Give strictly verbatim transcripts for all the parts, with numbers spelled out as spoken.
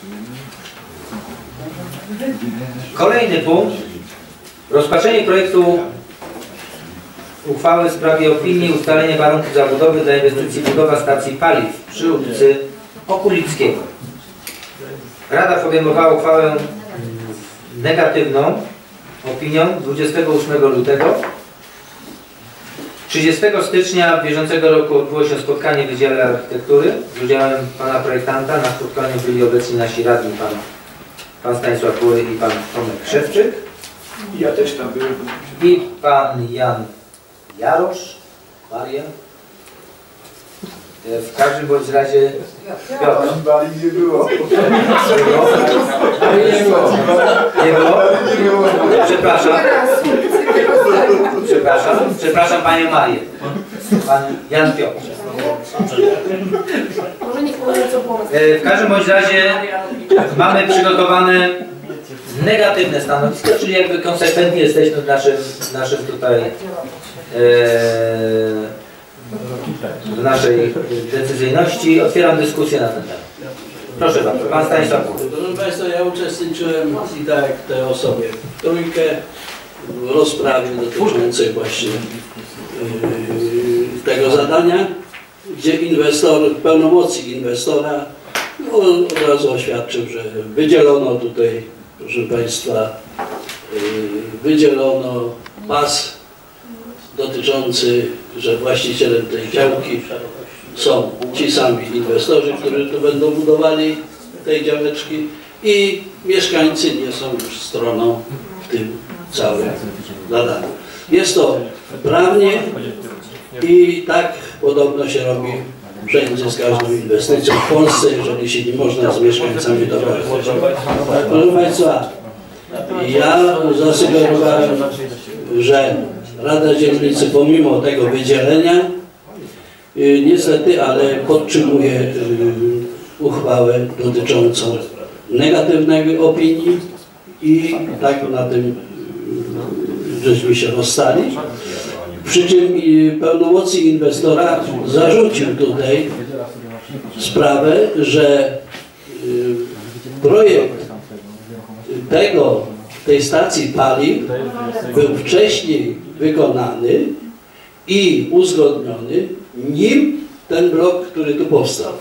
Kolejny punkt. Rozpatrzenie projektu uchwały w sprawie opinii ustalenia warunków zabudowy dla inwestycji budowa stacji paliw przy ulicy Okulickiego. Rada podejmowała uchwałę negatywną opinią dwudziestego ósmego lutego. trzydziestego stycznia bieżącego roku odbyło się spotkanie w Wydziale Architektury z udziałem pana projektanta. Na spotkaniu byli obecni nasi radni, pan, pan Stanisław Góry i pan Tomek Szewczyk. Ja też tam byłem. I pan Jan Jarosz, Marian. W każdym bądź razie Piotr. Bali nie było. Nie było? Nie było? Przepraszam. Przepraszam. Przepraszam panią Marię. Pan Jan Piotr. W każdym bądź razie mamy przygotowane negatywne stanowisko, czyli jakby konsekwentnie jesteśmy w naszym, naszym tutaj e, w naszej decyzyjności. Otwieram dyskusję na ten temat. Proszę bardzo, pan Stanisław. Proszę Państwa, ja uczestniczyłem i tak jak te osoby w trójkę w rozprawie dotyczącej właśnie yy, tego zadania, gdzie inwestor, pełnomocnik inwestora no, od razu oświadczył, że wydzielono tutaj, proszę Państwa, yy, wydzielono pas dotyczący, że właścicielem tej działki są ci sami inwestorzy, którzy tu będą budowali tej działeczki i mieszkańcy nie są już stroną w tym całym zadaniu. Jest to prawnie i tak podobno się robi wszędzie z każdą inwestycją w Polsce, jeżeli się nie można z mieszkańcami dogadać. Proszę Państwa, ja zasugerowałem, że Rada Dzielnicy pomimo tego wydzielenia yy, niestety, ale podtrzymuje yy, uchwałę dotyczącą negatywnej opinii i tak na tym yy, żeśmy się rozstali. Przy czym yy, pełnomocnik inwestora zarzucił tutaj sprawę, że yy, projekt tego, tej stacji paliw był wcześniej wykonany i uzgodniony, nim ten blok, który tu powstał.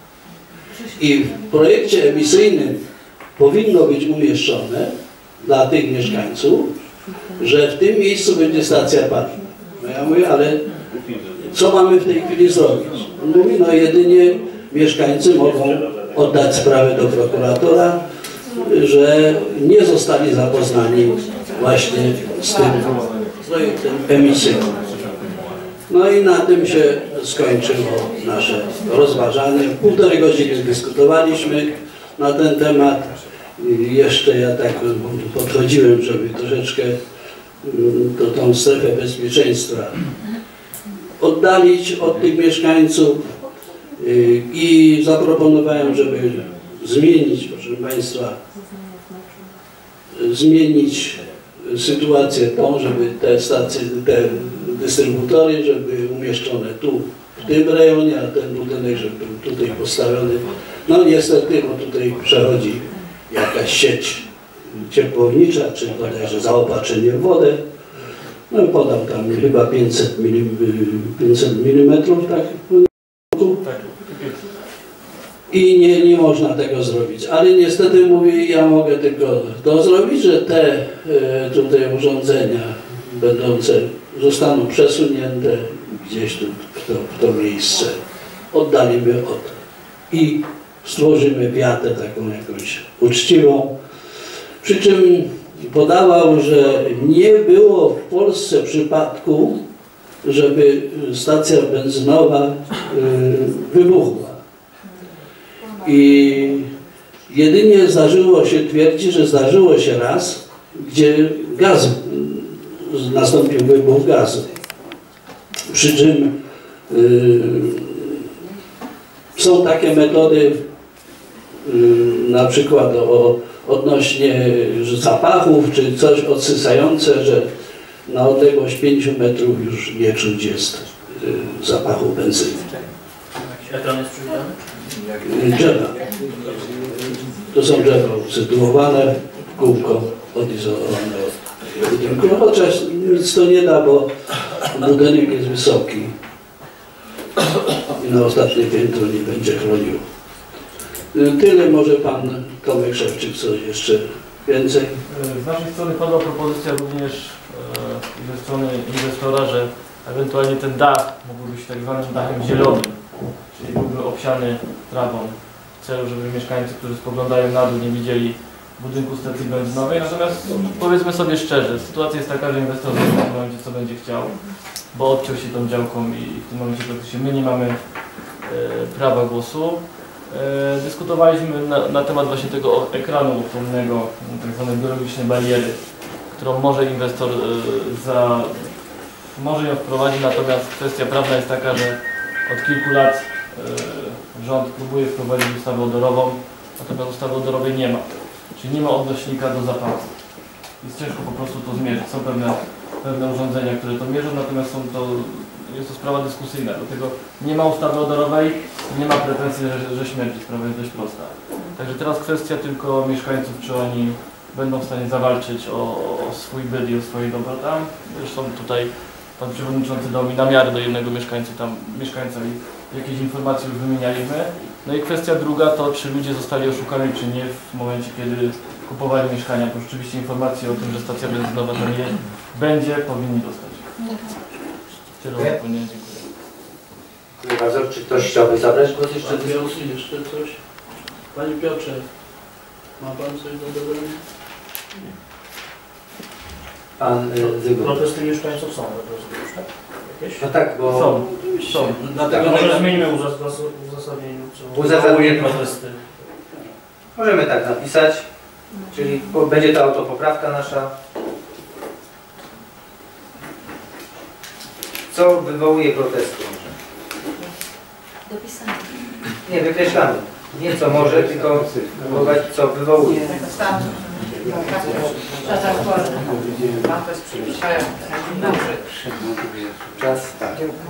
I w projekcie emisyjnym powinno być umieszczone dla tych mieszkańców, że w tym miejscu będzie stacja paliw. No ja mówię, ale co mamy w tej chwili zrobić? On mówi, no jedynie mieszkańcy mogą oddać sprawę do prokuratora, że nie zostali zapoznani właśnie z tym projektem emisyjnym. No i na tym się skończyło nasze rozważanie. Półtorej godziny dyskutowaliśmy na ten temat. Jeszcze ja tak podchodziłem, żeby troszeczkę to, tą strefę bezpieczeństwa oddalić od tych mieszkańców i zaproponowałem, żeby zmienić, proszę Państwa, zmienić sytuację tą, żeby te stacje, te dystrybutory, żeby umieszczone tu, w tym rejonie, a ten budynek, żeby był tutaj postawiony. No niestety, bo tutaj przechodzi jakaś sieć ciepłownicza, czy bodajże zaopatrzenie w wodę. No i podał tam chyba pięćset milimetrów, tak? I nie, nie można tego zrobić. Ale niestety mówi, ja mogę tylko to zrobić, że te e, tutaj urządzenia będące zostaną przesunięte gdzieś tu w to, w to miejsce. Oddalimy od i stworzymy wiatę taką jakąś uczciwą. Przy czym podawał, że nie było w Polsce przypadku, żeby stacja benzynowa y, wybuchła. I jedynie zdarzyło się, twierdzi, że zdarzyło się raz, gdzie gaz, nastąpił wybuch gazu. Przy czym y, są takie metody, y, na przykład o, odnośnie zapachów, czy coś odsysające, że na odległość pięciu metrów już nie czuć jest y, zapachu benzyny. Ekran jest przewidziany? Drzewa. To są drzewa usytuowane w kółko, odizolowane od budynku. No, chociaż nic to nie da, bo budynek jest wysoki i na ostatnie piętro nie będzie chronił. Tyle, może pan Tomek Szewczyk coś jeszcze więcej? Z naszej strony padła propozycja również e, ze strony inwestora, że ewentualnie ten dach mógłby być tak zwanym dachem zielonym, czyli byłby obsiany trawą w celu, żeby mieszkańcy, którzy spoglądają na dół, nie widzieli budynku stacji benzynowej. Natomiast no, powiedzmy sobie szczerze, sytuacja jest taka, że inwestor wie w tym momencie, co będzie chciał, bo odciął się tą działką i w tym momencie praktycznie my nie mamy e, prawa głosu. E, dyskutowaliśmy na, na temat właśnie tego ekranu ochronnego, tak zwanej biologicznej bariery, którą może inwestor e, za, może ją wprowadzić, natomiast kwestia prawna jest taka, że od kilku lat e, rząd próbuje wprowadzić ustawę odorową, natomiast ustawy odorowej nie ma, czyli nie ma odnośnika do zapachu. Jest ciężko po prostu to zmierzyć. Są pewne, pewne urządzenia, które to mierzą, natomiast są to, jest to sprawa dyskusyjna. Dlatego nie ma ustawy odorowej, nie ma pretensji, że, że śmierdzi. Sprawa jest dość prosta. Także teraz kwestia tylko mieszkańców, czy oni będą w stanie zawalczyć o, o swój byt i o swoje dobro tam. Zresztą tutaj pan przewodniczący dał mi namiary do jednego mieszkańca tam, mieszkańca i jakieś informacje już wymienialiśmy. No i kwestia druga to, czy ludzie zostali oszukani, czy nie w momencie, kiedy kupowali mieszkania, bo rzeczywiście informacje o tym, że stacja benzynowa tam jest, będzie, powinni dostać. Tyle ode mnie, dziękuję. Dziękuję bardzo. Czy ktoś chciałby zabrać głos jeszcze? Pan Piotr, jeszcze coś? Panie Piotrze, ma pan coś do dodania? Pan y, Zygmunt. Protesty mieszkańców są, rozumiem, tak? Jakieś? No tak, bo Są. Są. Dlatego Może nega- zmienimy uzas- uzasadnienie. co- Uzasadnienie. protesty. możemy tak napisać, czyli po- będzie to autopoprawka nasza. Co wywołuje protesty? Dopisane. Nie, wykreślamy. Nie co może, tylko wywołać co wywołuje. Czas tak.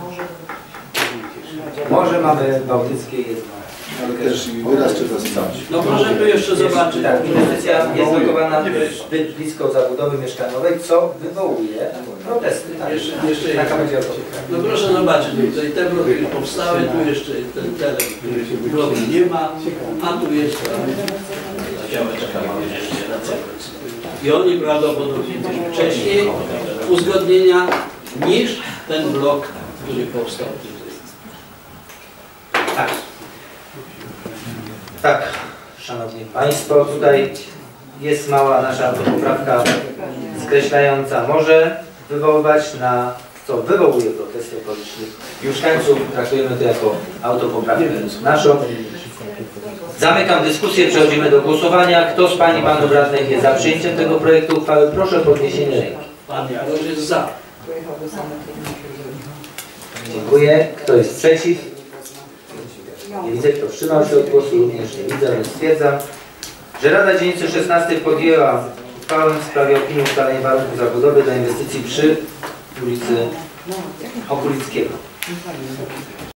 Może mamy bałtyckie jedno. Ale też i wyraz trzeba sprawdzić. No proszę tu jeszcze zobaczyć. Tak, inwestycja jest lokowana zbyt blisko zabudowy mieszkaniowej, co wywołuje protesty. Tak, Jeszcze, jeszcze taka jest. będzie odpowiedź. No proszę zobaczyć, tutaj te bloki już powstały, tu jeszcze ten teren, który bloku nie ma, a tu jest ta działeczka mamy jeszcze na cegłce. I oni prawdopodobnie też wcześniej uzgodnienia niż ten blok, który powstał tutaj. Tak. Tak, Szanowni Państwo, tutaj jest mała nasza poprawka skreślająca. Może wywoływać na, co wywołuje protesty okolicznych mieszkańców. Traktujemy to jako autopoprawkę naszą. Zamykam dyskusję, przechodzimy do głosowania. Kto z Pań i Panów Radnych jest za przyjęciem tego projektu uchwały? Proszę o podniesienie ręki. Pan Jarosz jest za. Dziękuję. Kto jest przeciw? Nie widzę, kto wstrzymał się od głosu, również nie widzę, więc stwierdzam, że Rada Dzielnicy szesnastej podjęła uchwałę w sprawie opinii ustalenia warunków zabudowy dla inwestycji przy ulicy Okulickiego.